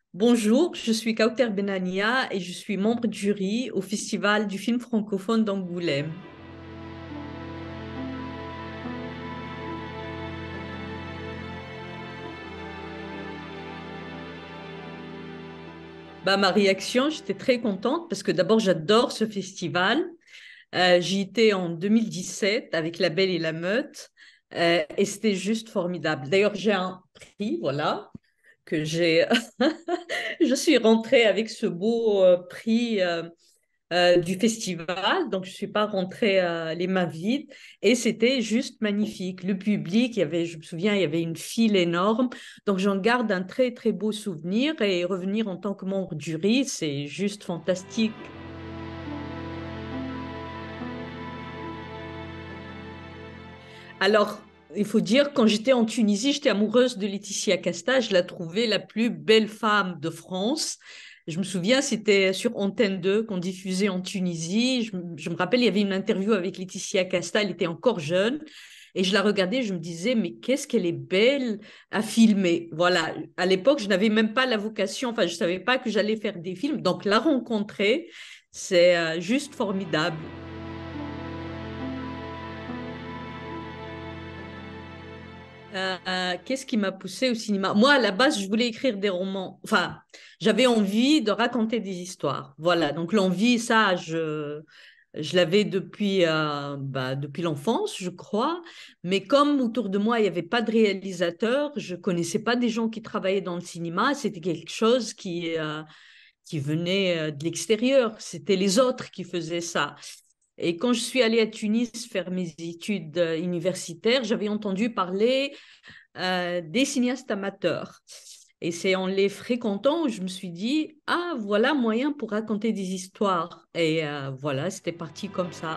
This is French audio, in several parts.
Bonjour, je suis Kauter Benania et je suis membre du jury au Festival du film francophone d'Angoulême. Ma réaction, j'étais très contente parce que d'abord, j'adore ce festival. J'y étais en 2017 avec La Belle et la Meute et c'était juste formidable. D'ailleurs, j'ai un prix, voilà, que j'ai. Je suis rentrée avec ce beau prix du festival, donc je ne suis pas rentrée les mains vides et c'était juste magnifique. Le public, je me souviens, il y avait une file énorme, donc j'en garde un très très beau souvenir et revenir en tant que membre du jury, c'est juste fantastique. Alors, il faut dire, quand j'étais en Tunisie, j'étais amoureuse de Laetitia Casta. Je la trouvais la plus belle femme de France. Je me souviens, c'était sur Antenne 2 qu'on diffusait en Tunisie. Je me rappelle, il y avait une interview avec Laetitia Casta. Elle était encore jeune. Et je la regardais, je me disais, mais qu'est-ce qu'elle est belle à filmer. Voilà, à l'époque, je n'avais même pas la vocation, enfin, je ne savais pas que j'allais faire des films. Donc, la rencontrer, c'est juste formidable. Qu'est-ce qui m'a poussée au cinéma? Moi, à la base, je voulais écrire des romans. Enfin, j'avais envie de raconter des histoires. Voilà, donc l'envie, ça, je l'avais depuis l'enfance, je crois. Mais comme autour de moi, il n'y avait pas de réalisateur, je connaissais pas des gens qui travaillaient dans le cinéma. C'était quelque chose qui venait de l'extérieur. C'était les autres qui faisaient ça. Et quand je suis allée à Tunis faire mes études universitaires, j'avais entendu parler des cinéastes amateurs. Et c'est en les fréquentant où je me suis dit, ah, voilà moyen pour raconter des histoires. Et voilà, c'était parti comme ça.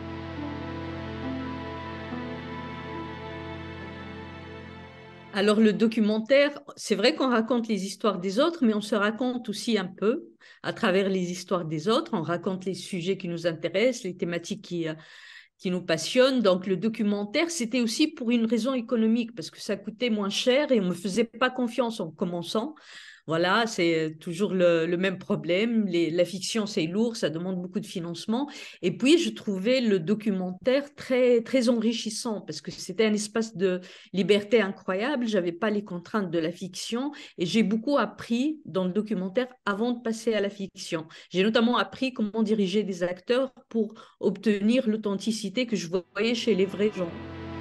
Alors le documentaire, c'est vrai qu'on raconte les histoires des autres, mais on se raconte aussi un peu à travers les histoires des autres. On raconte les sujets qui nous intéressent, les thématiques qui nous passionnent. Donc le documentaire, c'était aussi pour une raison économique, parce que ça coûtait moins cher et on ne me faisait pas confiance en commençant. Voilà, c'est toujours le même problème. La fiction, c'est lourd, ça demande beaucoup de financement. Et puis, je trouvais le documentaire très, très enrichissant parce que c'était un espace de liberté incroyable. J'avais pas les contraintes de la fiction et j'ai beaucoup appris dans le documentaire avant de passer à la fiction. J'ai notamment appris comment diriger des acteurs pour obtenir l'authenticité que je voyais chez les vrais gens.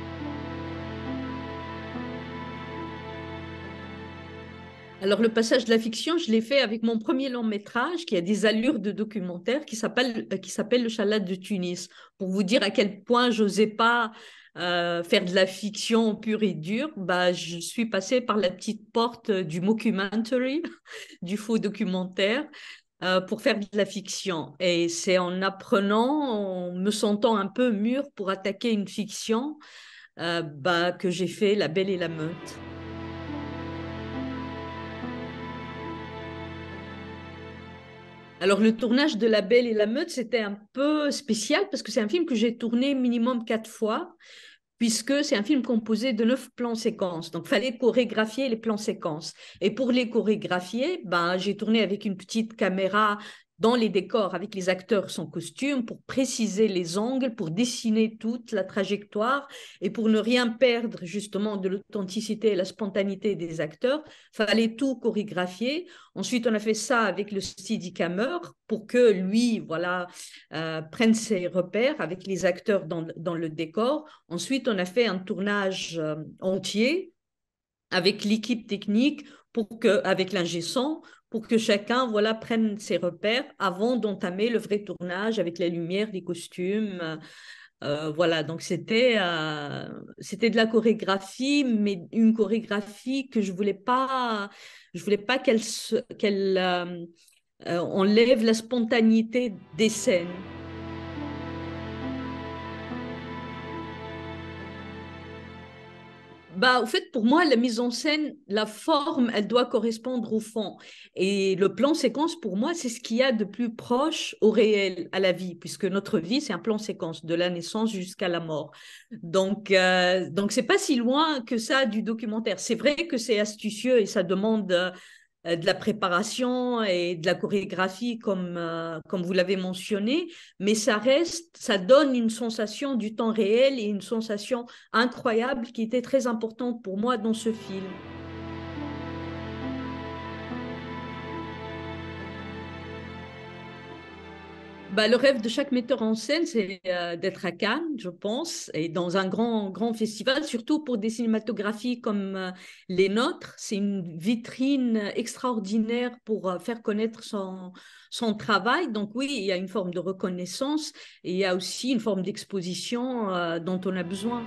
Alors, le passage de la fiction, je l'ai fait avec mon premier long métrage qui a des allures de documentaire qui s'appelle Le Chalat de Tunis, pour vous dire à quel point j'osais pas faire de la fiction pure et dure. Bah, je suis passée par la petite porte du mockumentary, du faux documentaire, pour faire de la fiction. Et c'est en apprenant, en me sentant un peu mûre pour attaquer une fiction, que j'ai fait La Belle et la Meute. Alors, le tournage de La Belle et la Meute, c'était un peu spécial parce que c'est un film que j'ai tourné minimum 4 fois, puisque c'est un film composé de 9 plans séquences. Donc, il fallait chorégraphier les plans séquences. Et pour les chorégraphier, j'ai tourné avec une petite caméra dans les décors avec les acteurs sans costume pour préciser les angles, pour dessiner toute la trajectoire et pour ne rien perdre justement de l'authenticité et la spontanéité des acteurs. Fallait tout chorégraphier. Ensuite, on a fait ça avec le Steadicammer pour que lui, voilà, prenne ses repères avec les acteurs dans le décor. Ensuite, on a fait un tournage entier avec l'équipe technique avec l'ingé son, pour que chacun voilà, prenne ses repères avant d'entamer le vrai tournage avec la lumière, les costumes. Voilà, donc c'était de la chorégraphie, mais une chorégraphie que je voulais pas qu'elle enlève la spontanéité des scènes. Au fait, pour moi, la mise en scène, la forme, elle doit correspondre au fond. Et le plan séquence, pour moi, c'est ce qu'il y a de plus proche au réel, à la vie, puisque notre vie, c'est un plan séquence, de la naissance jusqu'à la mort. Donc c'est pas si loin que ça du documentaire. C'est vrai que c'est astucieux et ça demande de la préparation et de la chorégraphie, comme vous l'avez mentionné, mais ça reste, ça donne une sensation du temps réel et une sensation incroyable qui était très importante pour moi dans ce film. Bah, le rêve de chaque metteur en scène, c'est d'être à Cannes, je pense, et dans un grand festival, surtout pour des cinématographies comme les nôtres. C'est une vitrine extraordinaire pour faire connaître son travail. Donc oui, il y a une forme de reconnaissance et il y a aussi une forme d'exposition dont on a besoin.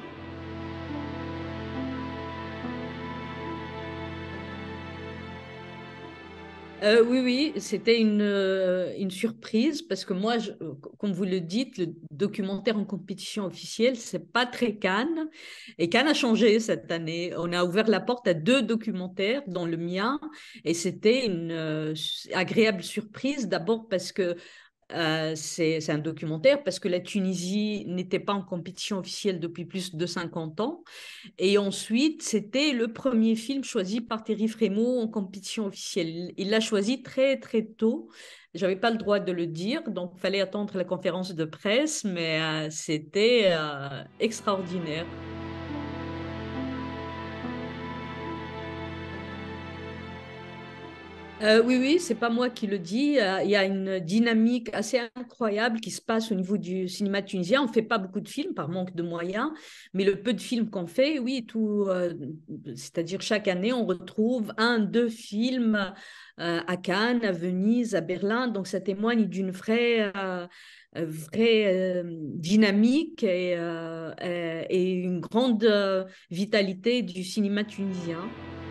Oui, oui, c'était une surprise parce que moi, comme vous le dites, le documentaire en compétition officielle, c'est pas très Cannes. Et Cannes a changé cette année. On a ouvert la porte à deux documentaires, dont le mien, et c'était une agréable surprise. D'abord parce que c'est un documentaire, parce que la Tunisie n'était pas en compétition officielle depuis plus de 50 ans. Et ensuite, c'était le premier film choisi par Thierry Frémaux en compétition officielle. Il l'a choisi très, très tôt. Je n'avais pas le droit de le dire, donc il fallait attendre la conférence de presse, mais c'était extraordinaire. Oui, oui, c'est pas moi qui le dis. Il y a une dynamique assez incroyable qui se passe au niveau du cinéma tunisien. On ne fait pas beaucoup de films par manque de moyens, mais le peu de films qu'on fait, oui, c'est-à-dire chaque année, on retrouve un, deux films à Cannes, à Venise, à Berlin. Donc ça témoigne d'une vraie dynamique et une grande vitalité du cinéma tunisien.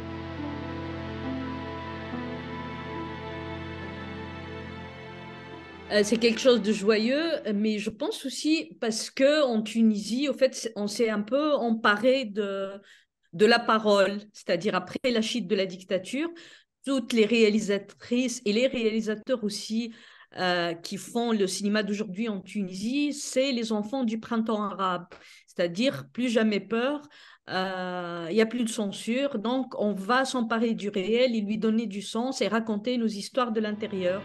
C'est quelque chose de joyeux, mais je pense aussi parce que en Tunisie, au fait, on s'est un peu emparé de la parole, c'est-à-dire après la chute de la dictature, toutes les réalisatrices et les réalisateurs aussi qui font le cinéma d'aujourd'hui en Tunisie, c'est les enfants du printemps arabe, c'est-à-dire plus jamais peur. Il n'y a plus de censure, donc on va s'emparer du réel et lui donner du sens et raconter nos histoires de l'intérieur.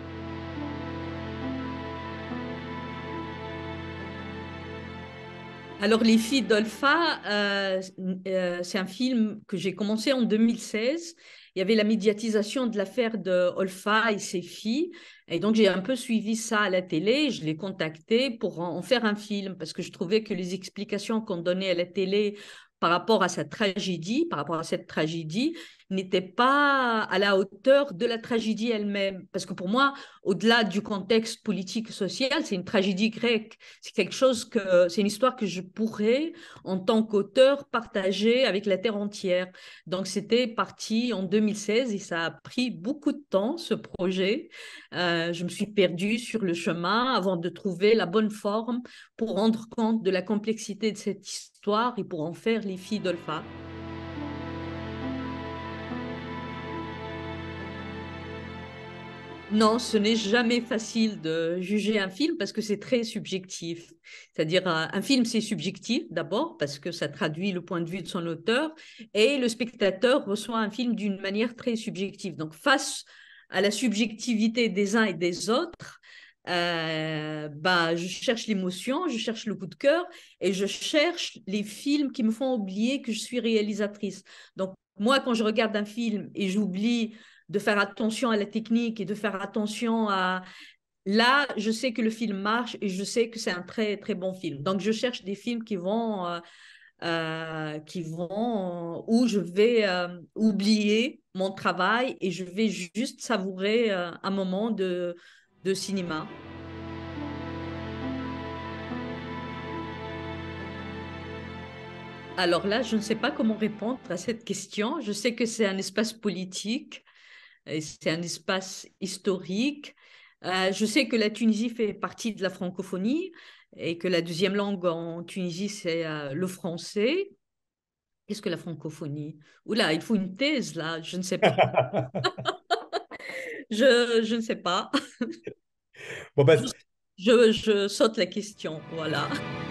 Alors, Les filles d'Olpha, c'est un film que j'ai commencé en 2016. Il y avait la médiatisation de l'affaire de Olpha et ses filles. Et donc, j'ai un peu suivi ça à la télé. Je l'ai contacté pour en faire un film parce que je trouvais que les explications qu'on donnait à la télé par rapport à sa tragédie, par rapport à cette tragédie, n'étaient pas à la hauteur de la tragédie elle-même. Parce que pour moi, au-delà du contexte politique et social, c'est une tragédie grecque. C'est une histoire que je pourrais, en tant qu'auteur, partager avec la terre entière. Donc, c'était parti en 2016 et ça a pris beaucoup de temps, ce projet. Je me suis perdue sur le chemin avant de trouver la bonne forme pour rendre compte de la complexité de cette histoire et pour en faire les filles d'Olpha. Non, ce n'est jamais facile de juger un film parce que c'est très subjectif. C'est-à-dire, un film, c'est subjectif d'abord parce que ça traduit le point de vue de son auteur et le spectateur reçoit un film d'une manière très subjective. Donc, face à la subjectivité des uns et des autres, bah, je cherche l'émotion, je cherche le coup de cœur et je cherche les films qui me font oublier que je suis réalisatrice. Donc, moi, quand je regarde un film et j'oublie de faire attention à la technique et de faire attention à... Là, je sais que le film marche et je sais que c'est un très, très bon film. Donc, je cherche des films où je vais oublier mon travail et je vais juste savourer un moment de cinéma. Alors là, je ne sais pas comment répondre à cette question. Je sais que c'est un espace politique. Et c'est un espace historique. Je sais que la Tunisie fait partie de la francophonie et que la deuxième langue en Tunisie, c'est le français. Qu'est-ce que la francophonie? Oula, il faut une thèse là, je ne sais pas. Je ne sais pas. Bon, bah, Je saute la question, voilà.